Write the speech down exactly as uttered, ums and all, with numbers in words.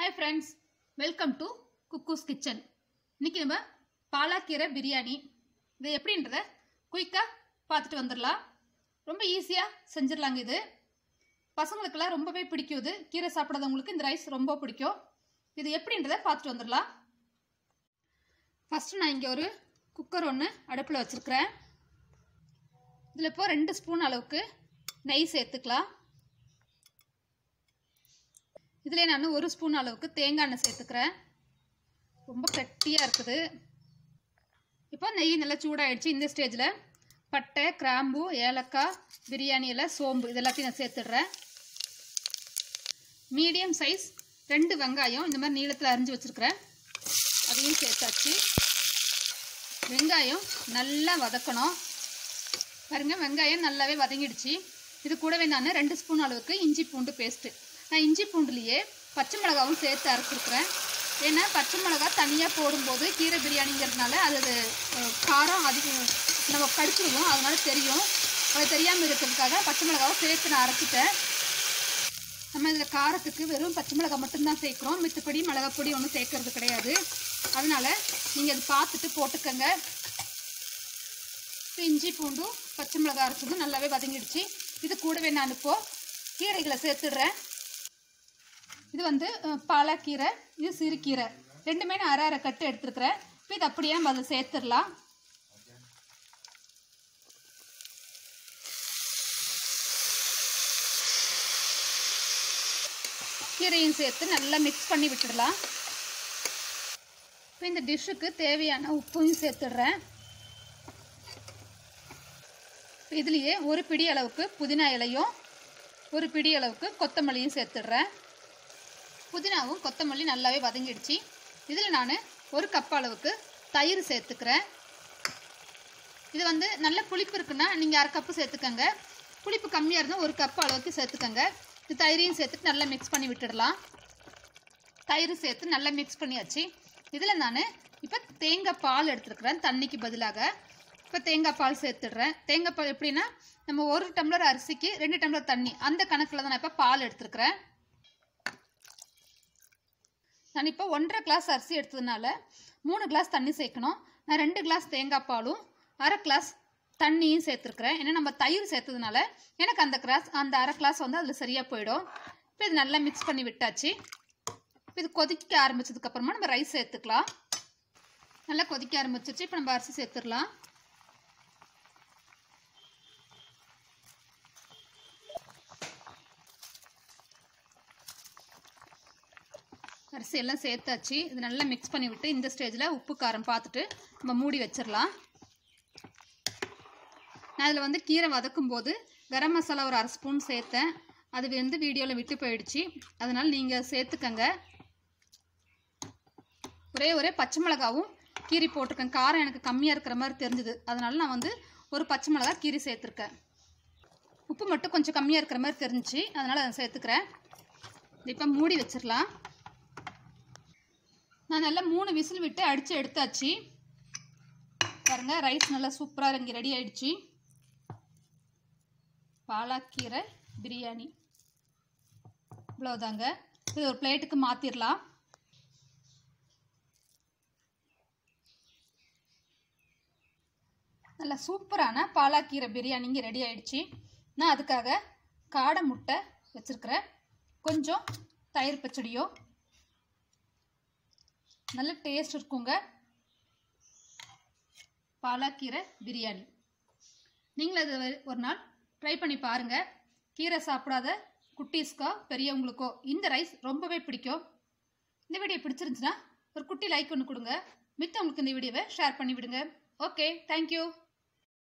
Hi friends, welcome to cuckoo's kitchen. இன்னைக்கு நம்ம பாலாக்கீரை பிரியாணி இது எப்படின்றத குயிக்கா பார்த்துட்டு வந்துடலாம். ரொம்ப ஈஸியா செஞ்சிரலாங்க. இது பசங்களுக்கெல்லாம் ரொம்பவே பிடிக்கும். இது கீரை சாப்பிடாதவங்களுக்கு இந்த ரைஸ் ரொம்ப பிடிக்கும். இது எப்படின்றத பார்த்துட்டு வந்துடலாம். ஃபர்ஸ்ட் நான் இங்க ஒரு குக்கர் ஒன்று அடுப்பில் வச்சிருக்கிறேன். இதில் இப்போ ரெண்டு ஸ்பூன் அளவுக்கு நெய் சேர்த்துக்கலாம். இதிலே நான் ஒரு ஸ்பூன் அளவுக்கு தேங்காய் எண்ணெய் சேர்த்துக்கிறேன். ரொம்ப கட்டியாக இருக்குது. இப்போ நெய் நல்லா சூடாகிடுச்சு. இந்த ஸ்டேஜில் பட்டை, கிராம்பு, ஏலக்காய், பிரியாணி இலை, சோம்பு இது எல்லாத்தையும் நான் சேர்த்துடுறேன். மீடியம் சைஸ் ரெண்டு வெங்காயம் இந்த மாதிரி நீளத்தில் அரிஞ்சு வச்சுருக்கிறேன். அதையும் சேர்த்தாச்சு. வெங்காயம் நல்லா வதக்கணும். பாருங்க, வெங்காயம் நல்லாவே வதங்கிடுச்சு. இது கூடவே நான் ரெண்டு ஸ்பூன் அளவுக்கு இஞ்சி பூண்டு பேஸ்ட்டு, நான் இஞ்சி பூண்டுலேயே பச்சை மிளகாவும் சேர்த்து அரைச்சிருக்கிறேன். ஏன்னா பச்சை மிளகா தனியாக போடும்போது கீரை பிரியாணிங்கிறதுனால அது காரம் அதிகம் நம்ம கடிச்சிடுவோம், அதனால தெரியும். அது தெரியாமல் இருக்கிறதுக்காக பச்சை மிளகாவை சேர்த்து நான் அரைச்சிட்டேன். நம்ம இதில் காரத்துக்கு வெறும் பச்சை மிளகா மட்டும்தான் சேர்க்குறோம், மித்தப்படி மிளகாப்பொடி ஒன்றும் சேர்க்கறது கிடையாது. அதனால் நீங்கள் அது பார்த்துட்டு போட்டுக்கோங்க. இஞ்சி பூண்டும் பச்சை மிளகா அரைச்சதும் நல்லாவே வதங்கிடுச்சு. இது கூடவே நான் இப்போது கீரைகளை சேர்த்துடுறேன். இது வந்து பாலாக்கீரை, இது சிறுகீரை, ரெண்டுமே நான் அரை அரை கட்டு எடுத்துருக்கிறேன். இப்போ இது அப்படியே நம்ம அதை சேர்த்துடலாம். கீரையும் சேர்த்து நல்லா மிக்ஸ் பண்ணி விட்டுடலாம். இப்போ இந்த டிஷ்ஷுக்கு தேவையான உப்பையும் சேர்த்துடுறேன். இதுலேயே ஒரு பிடி அளவுக்கு புதினா இலையும் ஒரு பிடி அளவுக்கு கொத்தமல்லியும் சேர்த்துடுறேன். புதினாவும் கொத்தமல்லி நல்லாவே வதங்கிடுச்சு. இதில் நான் ஒரு கப் அளவுக்கு தயிர் சேர்த்துக்கிறேன். இது வந்து நல்ல புளிப்பு இருக்குன்னா நீங்கள் அரை கப்பு சேர்த்துக்கோங்க. புளிப்பு கம்மியாக இருந்தால் ஒரு கப் அளவுக்கு சேர்த்துக்கோங்க. இது தயிரையும் சேர்த்துட்டு நல்லா மிக்ஸ் பண்ணி விட்டுடலாம். தயிர் சேர்த்து நல்லா மிக்ஸ் பண்ணியாச்சு. இதில் நான் இப்போ தேங்காய் பால் எடுத்துருக்கிறேன் தண்ணிக்கு பதிலாக. இப்போ தேங்காய் பால் சேர்த்துடுறேன். தேங்காய் பால் எப்படின்னா நம்ம ஒரு டம்ளர் அரிசிக்கு ரெண்டு டம்ளர் தண்ணி, அந்த கணக்கில் தான் நான் இப்போ பால் எடுத்துருக்கிறேன். நான் இப்போ ஒன்றரை கிளாஸ் அரிசி எடுத்ததுனால மூணு கிளாஸ் தண்ணி சேர்க்கணும். நான் ரெண்டு கிளாஸ் தேங்காய் பாலும் அரை கிளாஸ் தண்ணியும் சேர்த்துருக்குறேன். ஏன்னா நம்ம தயிர் சேர்த்ததுனால எனக்கு அந்த கிளாஸ் அந்த அரை கிளாஸ் வந்து அதில் சரியாக போயிடும். இப்போ இது நல்லா மிக்ஸ் பண்ணி விட்டாச்சு. இப்போ இது கொதிக்க ஆரம்பித்ததுக்கப்புறமா நம்ம ரைஸ் சேர்த்துக்கலாம். நல்லா கொதிக்க ஆரம்பிச்சிருச்சு. இப்போ நம்ம அரிசி சேர்த்துடலாம். அரிசி எல்லாம் சேர்த்தாச்சு. இது நல்லா மிக்ஸ் பண்ணி விட்டு இந்த ஸ்டேஜில் உப்பு காரம் பார்த்துட்டு நம்ம மூடி வச்சிடலாம். நான் இதில் வந்து கீரை வதக்கும் போது கரம் மசாலா ஒரு அரை ஸ்பூன் சேர்த்தேன். அது வந்து வீடியோவில் விட்டு போயிடுச்சு, அதனால் நீங்கள் சேர்த்துக்கங்க. ஒரே ஒரே பச்சை மிளகாவும் கீரி போட்டிருக்கேன். காரம் எனக்கு கம்மியாக இருக்கிற மாதிரி தெரிஞ்சுது, அதனால் நான் வந்து ஒரு பச்சை மிளகா கீரி சேர்த்துருக்கேன். உப்பு மட்டும் கொஞ்சம் கம்மியாக இருக்கிற மாதிரி தெரிஞ்சிச்சு, அதனால் அதை சேர்த்துக்கிறேன். இப்போ மூடி வச்சிடலாம். நான் நல்லா மூணு விசில் விட்டு அடித்து எடுத்தாச்சு. பாருங்கள், ரைஸ் நல்லா சூப்பராக இங்கே ரெடி ஆகிடுச்சு. பாலாக்கீரை பிரியாணி இவ்வளோதாங்க. இது ஒரு பிளேட்டுக்கு மாற்றிடலாம். நல்லா சூப்பரான பாலாக்கீரை பிரியாணி இங்கே ரெடி ஆகிடுச்சு. நான் அதுக்காக காடை முட்டை வச்சுருக்கிறேன், கொஞ்சம் தயிர் பச்சடியோ, நல்ல டேஸ்ட் இருக்குங்க பாலாக்கீரை பிரியாணி. நீங்களும் அது ஒரு நாள் ட்ரை பண்ணி பாருங்கள். கீரை சாப்பிடாத குட்டீஸ்க்கோ பெரியவங்களுக்கோ இந்த ரைஸ் ரொம்பவே பிடிக்கும். இந்த வீடியோ பிடிச்சிருந்துச்சுன்னா ஒரு குட்டி லைக் ஒன்று கொடுங்க. மித்தவங்களுக்கு இந்த வீடியோவை ஷேர் பண்ணி விடுங்க. Okay, thank you.